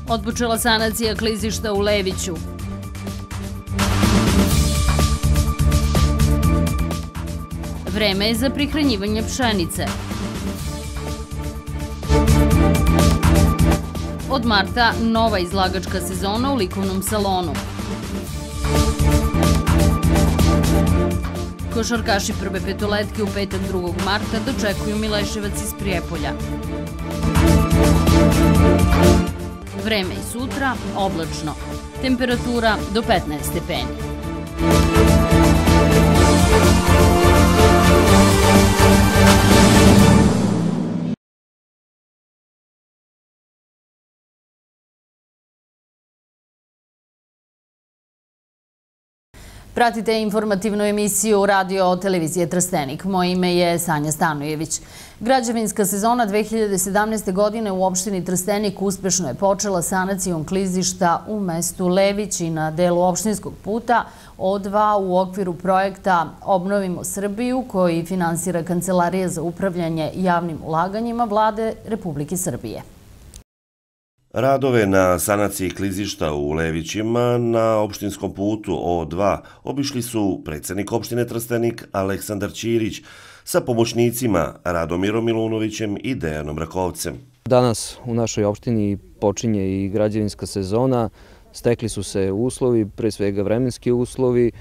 Otpočela sanacija klizišta u Leviću. Vreme je za prihranjivanje pšenice. Od marta nova izlagačka sezona u likovnom salonu. Košarkaši prve petoletke u petak 2. marta dočekuju Mileševac iz Prijepolja. Vreme i sutra oblačno. Temperatura do 15 stepeni. Pratite informativnu emisiju Radio televizije Trstenik. Moje ime je Sanja Stanojević. Građevinska sezona 2017. godine u opštini Trstenik uspešno je počela sanacijom klizišta u mestu Lević i na delu opštinskog puta O2 u okviru projekta Obnovimo Srbiju koji finansira Kancelarija za upravljanje javnim ulaganjima Vlade Republike Srbije. Radove na sanaciji klizišta u Levićima na opštinskom putu O2 obišli su predsjednik opštine Trstenik Aleksandar Ćirić sa pomoćnicima Radomirom Milunovićem i Dejanom Rakovcem. Danas u našoj opštini počinje i građevinska sezona. Stekli su se uslovi, pre svega vremenski uslovi.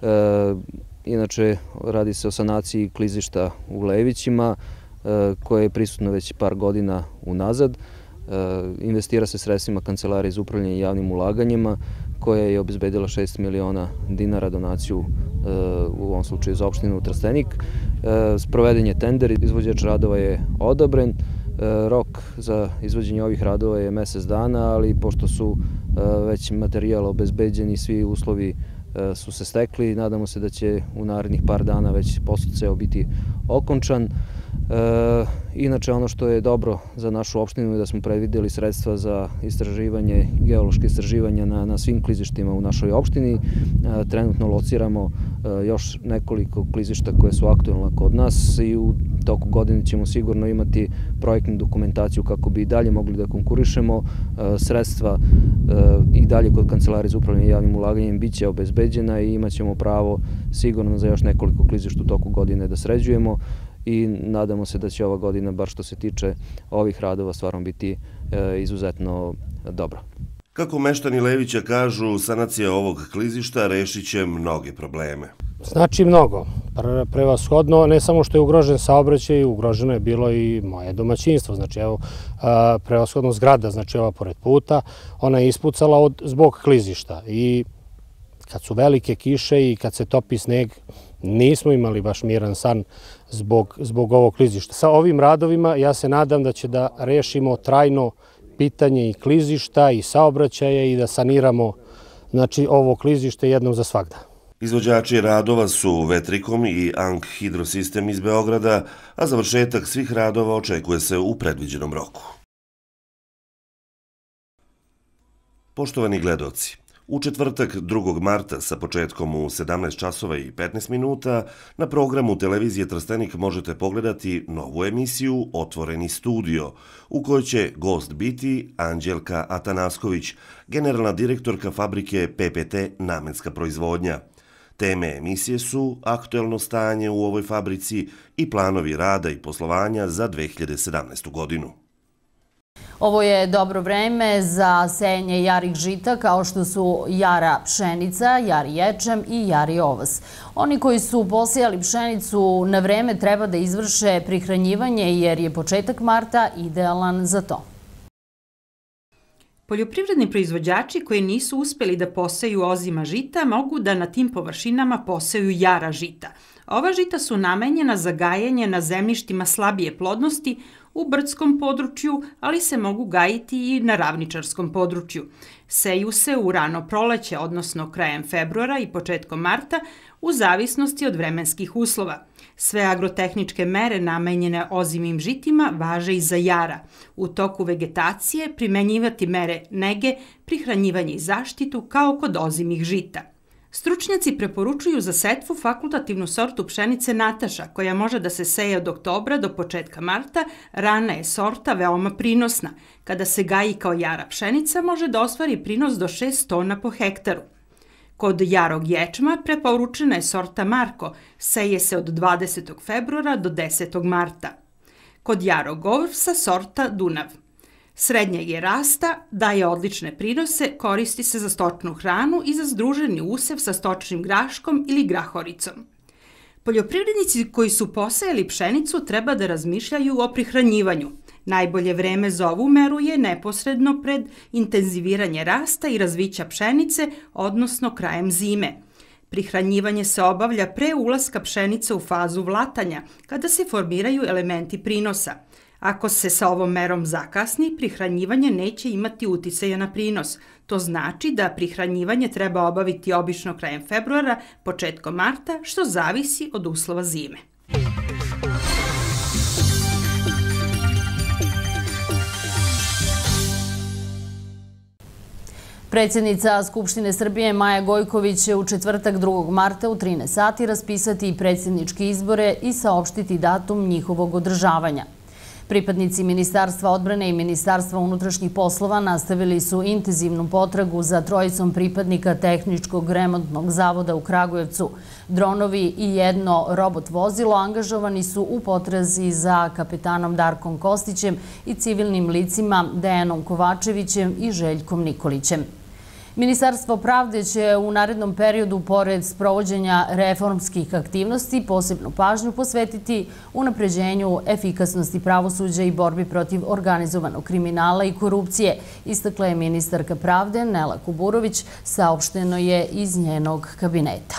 Inače, radi se o sanaciji klizišta u Levićima koje je prisutno već par godina unazad. Investira se sredstvima Kancelarije za upravljanje javnim ulaganjima koja je obezbedila 6 miliona dinara donaciju u ovom slučaju za opštinu Trstenik. Sproveden je tender, izvođač radova je odabren. Rok za izvođenje ovih radova je mesec dana, ali pošto su već materijal obezbeđeni, svi uslovi su se stekli. Nadamo se da će u narednih par dana već posao ceo biti okončan. Inače, ono što je dobro za našu opštinu je da smo predvideli sredstva za istraživanje, geološke istraživanja na svim klizištima u našoj opštini. Trenutno lociramo još nekoliko klizišta koje su aktuelna kod nas i u toku godine ćemo sigurno imati projektnu dokumentaciju kako bi i dalje mogli da konkurišemo. Sredstva i dalje kod Kancelarije za upravljanje javnim ulaganjem bit će obezbeđena i imat ćemo pravo sigurno za još nekoliko klizišta u toku godine da sređujemo. I nadamo se da će ova godina, bar što se tiče ovih radova, stvarno biti izuzetno dobro. Kako meštani Levića kažu, sanacija ovog klizišta rešit će mnoge probleme. Znači mnogo. Prevashodno, ne samo što je ugrožen saobraćaj, ugroženo je bilo i moje domaćinstvo. Znači, evo, prevashodno zgrada, znači ova pored puta, ona je ispucala zbog klizišta. I kad su velike kiše i kad se topi sneg, nismo imali baš miran san zbog ovog klizišta. Sa ovim radovima ja se nadam da će da rešimo trajno pitanje i klizišta i saobraćaja i da saniramo ovo klizište jednom za svagda. Izvođači radova su Vetrikom i Ang Hidrosistem iz Beograda, a završetak svih radova očekuje se u predviđenom roku. Poštovani gledaoci, u četvrtak 2. marta sa početkom u 17 časova i 15 minuta na programu televizije Trstenik možete pogledati novu emisiju Otvoreni studio, u kojoj će gost biti Anđelka Atanasković, generalna direktorka fabrike PPT Namenska proizvodnja. Teme emisije su aktuelno stanje u ovoj fabrici i planovi rada i poslovanja za 2017. godinu. Ovo je dobro vreme za sejanje jarih žita kao što su jara pšenica, jari ječam i jari ovas. Oni koji su posejali pšenicu na vreme treba da izvrše prihranjivanje jer je početak marta idealan za to. Poljoprivredni proizvođači koji nisu uspeli da poseju ozima žita mogu da na tim površinama poseju jara žita. Ova žita su namenjena za gajanje na zemljištima slabije plodnosti u brdskom području, ali se mogu gajiti i na ravničarskom području. Seju se u rano proleće, odnosno krajem februara i početkom marta, u zavisnosti od vremenskih uslova. Sve agrotehničke mere namenjene ozimim žitima važe i za jara. U toku vegetacije primenjivati mere nege, prihranjivanje i zaštitu kao kod ozimih žita. Stručnjaci preporučuju za setvu fakultativnu sortu pšenice Nataša, koja može da se seje od oktobra do početka marta. Rana je sorta veoma prinosna. Kada se gaji kao jara pšenica, može da ostvari prinos do 6 tona po hektaru. Kod jarog ječma preporučena je sorta Marko, seje se od 20. februara do 10. marta. Kod jarog ovsa sorta Dunav. Srednjeg je rasta, daje odlične prinose, koristi se za stočnu hranu i za združeni usev sa stočnim graškom ili grahoricom. Poljoprivrednici koji su posejali pšenicu treba da razmišljaju o prihranjivanju. Najbolje vreme za ovu meru je neposredno pred intenziviranje rasta i razvića pšenice, odnosno krajem zime. Prihranjivanje se obavlja pre ulaska pšenice u fazu vlatanja, kada se formiraju elementi prinosa. Ako se sa ovom merom zakasni, prihranjivanje neće imati uticaja na prinos. To znači da prihranjivanje treba obaviti obično krajem februara, početkom marta, što zavisi od uslova zime. Predsjednica Skupštine Srbije Maja Gojković će u četvrtak 2. marta u 13 sati raspisati predsjedničke izbore i saopštiti datum njihovog održavanja. Pripadnici Ministarstva odbrane i Ministarstva unutrašnjih poslova nastavili su intenzivnu potragu za trojicom pripadnika Tehničkog remontnog zavoda u Kragujevcu. Dronovi i jedno robot vozilo angažovani su u potrazi za kapetanom Darkom Kostićem i civilnim licima Dejanom Kovačevićem i Željkom Nikolićem. Ministarstvo pravde će u narednom periodu, pored sprovođenja reformskih aktivnosti, posebnu pažnju posvetiti unapređenju efikasnosti pravosuđa i borbi protiv organizovanog kriminala i korupcije, istakla je ministarka pravde Nela Kuburović, saopšteno je iz njenog kabineta.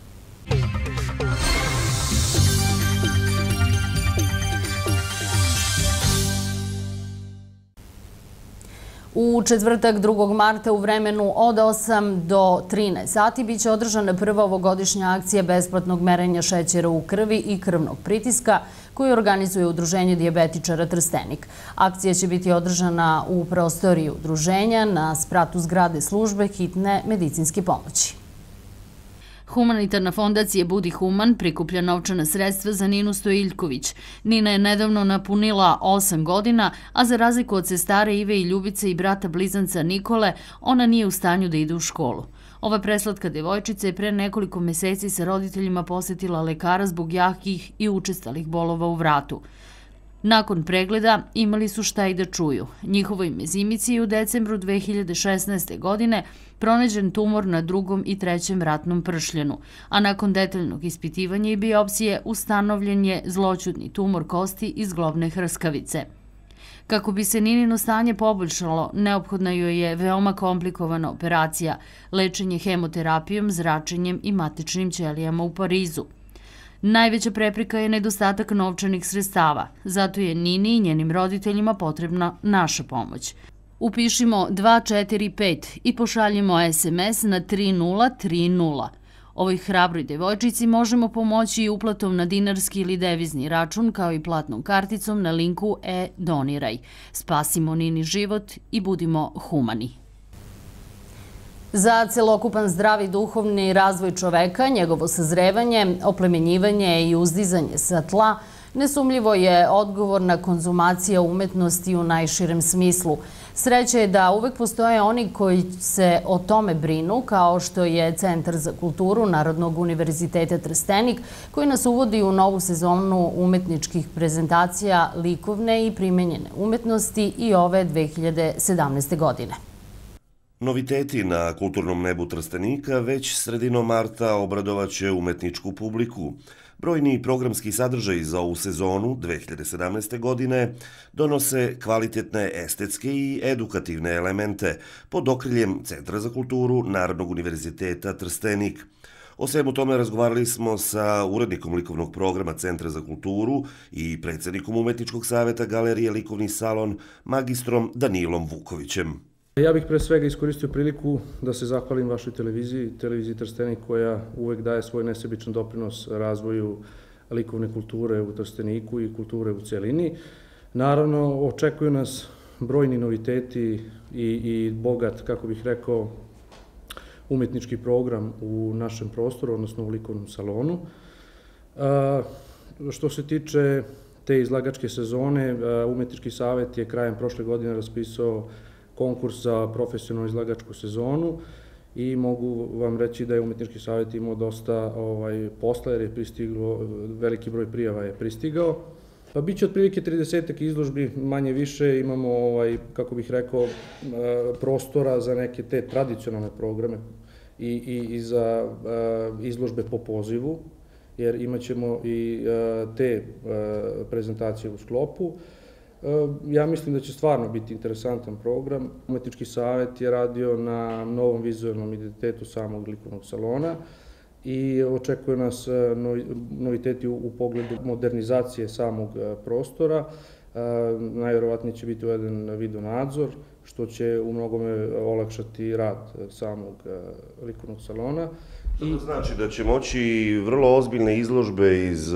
U četvrtak 2. marta u vremenu od 8 do 13 sati biće održana prva ovogodišnja akcija besplatnog merenja šećera u krvi i krvnog pritiska koju organizuje Udruženje dijabetičara Trstenik. Akcija će biti održana u prostoriji udruženja na spratu zgrade službe hitne medicinske pomoći. Humanitarna fondacija Budi Human prikuplja novčana sredstva za Ninu Stojiljković. Nina je nedavno napunila 8 godina, a za razliku od sestare Ive i Ljubice i brata blizanca Nikole, ona nije u stanju da ide u školu. Ova preslatka devojčica je pre nekoliko meseci sa roditeljima posetila lekara zbog jakih i učestalih bolova u vratu. Nakon pregleda imali su šta i da čuju. Njihovoj mezimici je u decembru 2016. godine pronađen tumor na 2. i 3. vratnom pršljenu, a nakon detaljnog ispitivanja i biopsije ustanovljen je zloćudni tumor kosti iz globne hrskavice. Kako bi se Ninino stanje poboljšalo, neophodna joj je veoma komplikovana operacija, lečenje hemoterapijom, zračenjem i matičnim ćelijama u Parizu. Najveća prepreka je nedostatak novčanih sredstava, zato je Nini i njenim roditeljima potrebna naša pomoć. Upišimo 245 i pošaljimo SMS na 3030. Ovoj hrabroj devojčici možemo pomoći i uplatom na dinarski ili devizni račun, kao i platnom karticom na linku e-doniraj. Spasimo Nini život i budimo humani. Za celokupan zdravi duhovni razvoj čoveka, njegovo sazrevanje, oplemenjivanje i uzdizanje sa tla, nesumljivo je odgovorna konzumacija umetnosti u najširem smislu. Sreća je da uvek postoje oni koji se o tome brinu, kao što je Centar za kulturu Narodnog univerziteta Trstenik, koji nas uvodi u novu sezonu umetničkih prezentacija likovne i primenjene umetnosti i ove 2017. godine. Noviteti na kulturnom nebu Trstenika već sredinom marta obradovaće umetničku publiku. Brojni programski sadržaji za ovu sezonu 2017. godine donose kvalitetne estetske i edukativne elemente pod okriljem Centra za kulturu Narodnog univerziteta Trstenik. O svemu tome razgovarali smo sa urednikom likovnog programa Centra za kulturu i predsjednikom Umetničkog saveta Galerije Likovni salon, magistrom Danilom Vukovićem. Ja bih pre svega iskoristio priliku da se zahvalim vašoj televiziji Trstenik, koja uvek daje svoj nesebičan doprinos razvoju likovne kulture u Trsteniku i kulture u celini. Naravno, očekuju nas brojni noviteti i bogat, kako bih rekao, umetnički program u našem prostoru, odnosno u likovnom salonu. Što se tiče te izlagačke sezone, Umetnički savet je krajem prošle godine raspisao konkurs za profesionalnu izlagačku sezonu i mogu vam reći da je Umetnički savet imao dosta posla jer je pristiglo, veliki broj prijava je pristigao. Pa biće otprilike 30 izložbi, manje više, imamo, kako bih rekao, prostora za neke te tradicionalne programe i za izložbe po pozivu, jer imat ćemo i te prezentacije u sklopu. Ja mislim da će stvarno biti interesantan program. Umetnički savet je radio na novom vizualnom identitetu samog likovnog salona i očekuje nas noviteti u pogledu modernizacije samog prostora. Najverovatnije će biti uveden video nadzor, što će u mnogome olakšati rad samog likovnog salona. To znači da će moći vrlo ozbiljne izložbe iz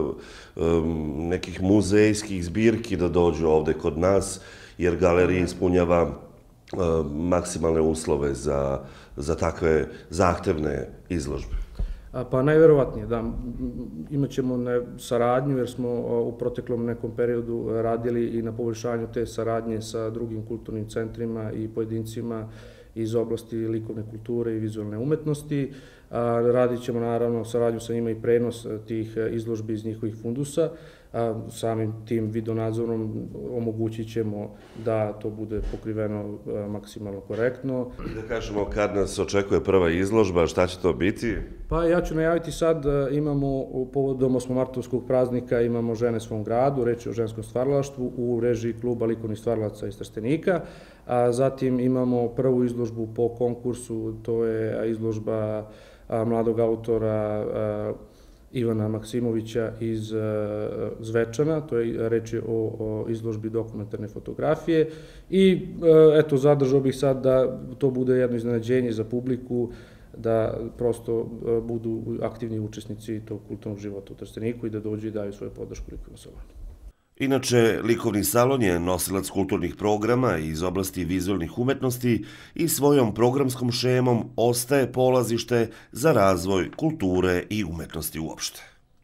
nekih muzejskih zbirki da dođu ovde kod nas, jer galerija ispunjava maksimalne uslove za takve zahtevne izložbe. Pa najverovatnije, da. Imat ćemo saradnju, jer smo u proteklom nekom periodu radili i na poboljšanju te saradnje sa drugim kulturnim centrima i pojedincima iz oblasti likovne kulture i vizualne umetnosti. Radit ćemo naravno saradnju sa njima i prenos tih izložbi iz njihovih fundusa. Samim tim videonadzorom omogućit ćemo da to bude pokriveno maksimalno korektno. I da kažemo kad nas očekuje prva izložba, šta će to biti? Pa ja ću najaviti sad, imamo povodom 8. martovskog praznika, imamo Žene svom gradu, reč je o ženskom stvaralaštvu u režiji kluba likovnih stvaralaca iz Trstenika. Zatim imamo prvu izložbu po konkursu, to je izložba mladog autora Ivana Maksimovića iz Zvečana, to je reč o izložbi dokumentarne fotografije i eto, zadržao bih sad da to bude jedno iznenađenje za publiku, da prosto budu aktivni učesnici tog kulturnog života u Trsteniku i da dođu i daju svoju podršku likovnom salonu. Inače, likovni salon je nosilac kulturnih programa iz oblasti vizualnih umetnosti i svojom programskom šemom ostaje polazište za razvoj kulture i umetnosti uopšte.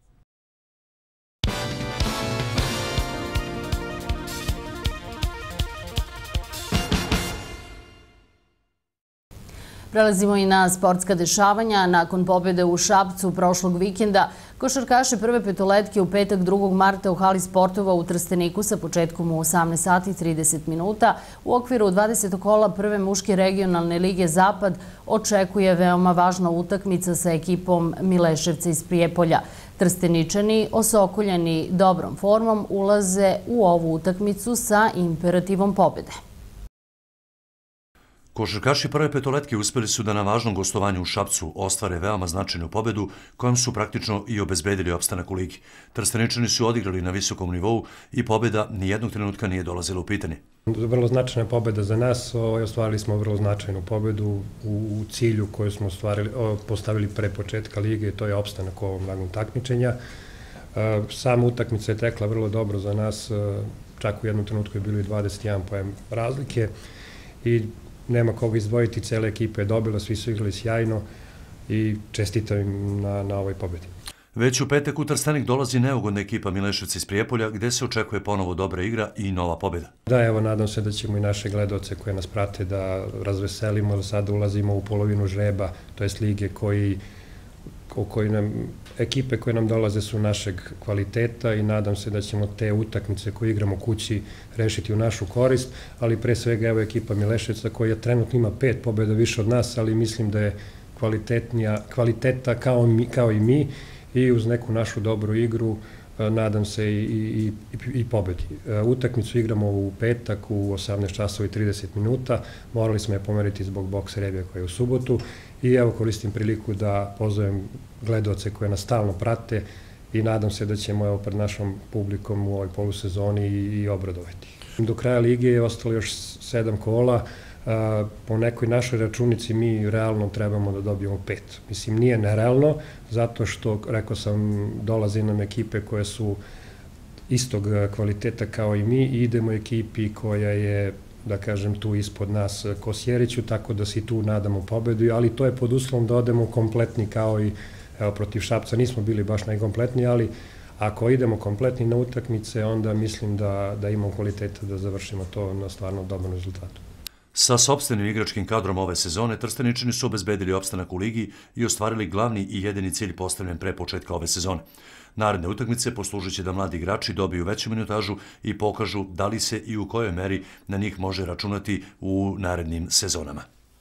Prelazimo i na sportska dešavanja. Nakon pobjede u Šapcu prošlog vikenda, košarkaši prve petoletke u petak 2. marta u hali sportova u Trsteniku sa početkom u 18:30 u okviru 20. kola prve muške regionalne lige Zapad očekuje veoma važna utakmica sa ekipom Mileševca iz Prijepolja. Trsteničani, osokoljeni dobrom formom, ulaze u ovu utakmicu sa imperativom pobjede. Košarkaši prve petoletke uspeli su da na važnom gostovanju u Šapcu ostvare veoma značajnu pobedu kojom su praktično i obezbedili opstanak u ligi. Trsteničani su odigrali na visokom nivou i pobeda nijednog trenutka nije dolazila u pitanje. Vrlo značajna pobeda za nas, ostvarili smo vrlo značajnu pobedu u cilju koju smo postavili pre početka lige, to je opstanak ovog nagog takmičenja. Sama utakmica je tekla vrlo dobro za nas, čak u jednom trenutku je bilo i 21 poen razlike i nema koga izdvojiti, cele ekipe je dobila, svi su igrali sjajno i čestitam im na ovoj pobedi. Već u petak u Trstenik dolazi neugodna ekipa Mileševca iz Prijepolja, gde se očekuje ponovo dobra igra i nova pobeda. Da, evo, nadam se da ćemo i naše gledaoce koje nas prate da razveselimo, sada ulazimo u polovinu žreba, to jest lige ekipe koje nam dolaze su našeg kvaliteta i nadam se da ćemo te utakmice koje igramo kući rešiti u našu korist, ali pre svega evo ekipa Mileševca koja trenutno ima 5 pobjeda više od nas, ali mislim da je kvaliteta kao i mi i uz neku našu dobru igru nadam se i pobedi. Utakmicu igramo u petak u 18:30, morali smo je pomeriti zbog boks rebija koja je u subotu i evo koristim priliku da pozovem gledaoce koje nas stalno prate i nadam se da ćemo pred našom publikom u ovoj polusezoni i obradovati. Do kraja lige je ostalo još 7 kola, po nekoj našoj računici mi realno trebamo da dobijemo 5. Mislim, nije nerealno, zato što, rekao sam, dolaze nam ekipe koje su istog kvaliteta kao i mi i idemo ekipi koja je da kažem, tu ispod nas Kosjeriću, tako da se i tu nadamo pobedu, ali to je pod uslovom da odemo kompletni kao i protiv Šapca. Nismo bili baš najkompletniji, ali ako idemo kompletni na utakmice, onda mislim da imamo kvaliteta da završimo to na stvarno dobrom rezultatu. Sa sopstvenim igračkim kadrom ove sezone, Trsteničani su obezbedili opstanak u ligi i ostvarili glavni i jedini cilj postavljen pre početka ove sezone. Naredne utakmice poslužit će da mladi igrači dobiju veću minutažu i pokažu da li se i u kojoj meri na njih može računati u narednim sezonama.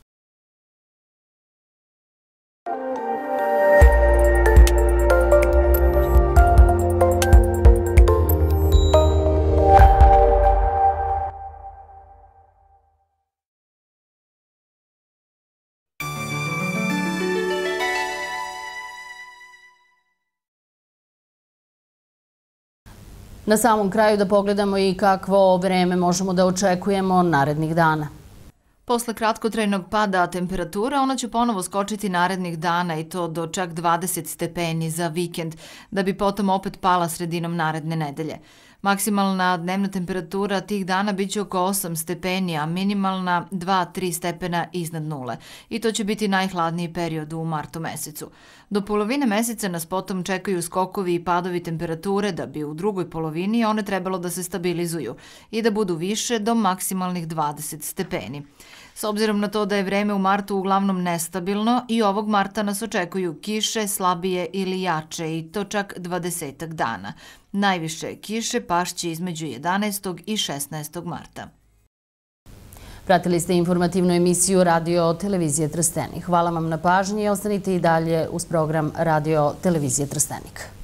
Na samom kraju da pogledamo i kakvo vreme možemo da očekujemo narednih dana. Posle kratkotrajnog pada temperatura, ona će ponovo skočiti narednih dana i to do čak 20 stepeni za vikend, da bi potom opet pala sredinom naredne nedelje. Maksimalna dnevna temperatura tih dana biće oko 8 stepeni, a minimalna 2-3 stepena iznad nule. I to će biti najhladniji period u martu mesecu. Do polovine meseca nas potom čekaju skokovi i padovi temperature da bi u drugoj polovini one trebalo da se stabilizuju i da budu više do maksimalnih 20 stepeni. S obzirom na to da je vreme u martu uglavnom nestabilno, i ovog marta nas očekuju kiše, slabije ili jače, i to čak 20 dana. Najviše kiše pašće između 11. i 16. marta. Pratili ste informativnu emisiju Radio Televizije Trstenik. Hvala vam na pažnji i ostanite i dalje uz program Radio Televizije Trstenik.